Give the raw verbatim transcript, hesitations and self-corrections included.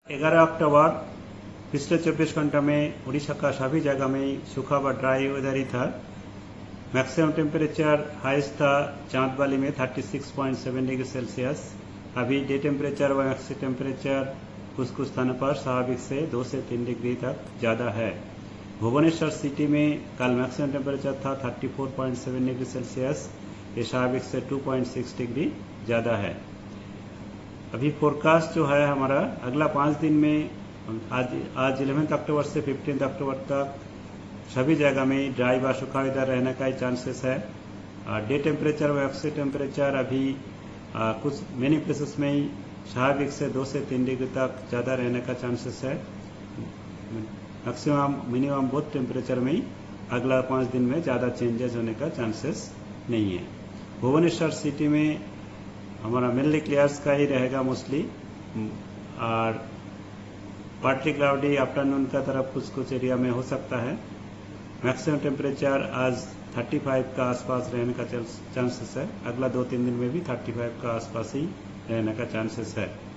ग्यारह अक्टूबर पिछले चौबीस घंटों में उड़ीसा का सभी जगह में सूखा व ड्राई वेदर ही था। मैक्सिमम टेम्परेचर हाईएस्ट था चांदबाली में छत्तीस पॉइंट सात डिग्री सेल्सियस। अभी डे टेम्परेचर व मैक्सिमम टेम्परेचर कुछ कुछ स्थानों पर स्वाभाविक से दो से तीन डिग्री तक ज़्यादा है। भुवनेश्वर सिटी में कल मैक्सिमम टेम्परेचर था चौंतीस पॉइंट सात डिग्री सेल्सियस, ये स्वाभाविक से दो पॉइंट छह डिग्री ज़्यादा है। अभी फोरकास्ट जो है हमारा अगला पाँच दिन में आज आज ग्यारह अक्टूबर से पंद्रह अक्टूबर तक सभी जगह में ड्राई व सूखा वेदर रहने का चांसेस है। डे टेम्परेचर व एक्सट्रीम टेम्परेचर अभी आ, कुछ मेनी प्लेसेस में ही स्वाभाविक से दो से तीन डिग्री तक ज़्यादा रहने का चांसेस है। मैक्सिमम मिनिमम बोथ टेम्परेचर में ही अगला पाँच दिन में ज़्यादा चेंजेस होने का चांसेस नहीं है। भुवनेश्वर सिटी में हमारा मेनली क्लियर स्काई ही रहेगा मोस्टली, और पार्टली क्लाउडी आफ्टरनून का तरफ कुछ कुछ एरिया में हो सकता है। मैक्सिमम टेम्परेचर आज पैंतीस का आसपास रहने का चांसेस है। अगला दो तीन दिन में भी पैंतीस का आसपास ही रहने का चांसेस है।